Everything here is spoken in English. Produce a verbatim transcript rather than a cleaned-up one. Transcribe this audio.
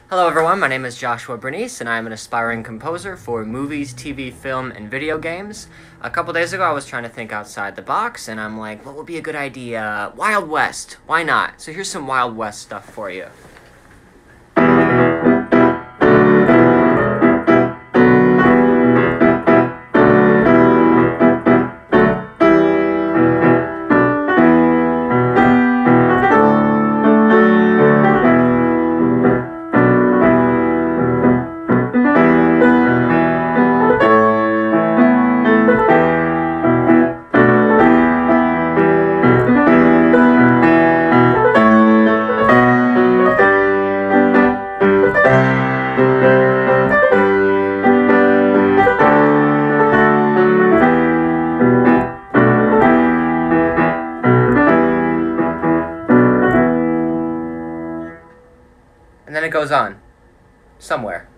Hello everyone, my name is Joshua Bernice and I am an aspiring composer for movies, T V, film, and video games. A couple days ago I was trying to think outside the box and I'm like, what would be a good idea? Wild West, why not? So here's some Wild West stuff for you. And then it goes on. Somewhere.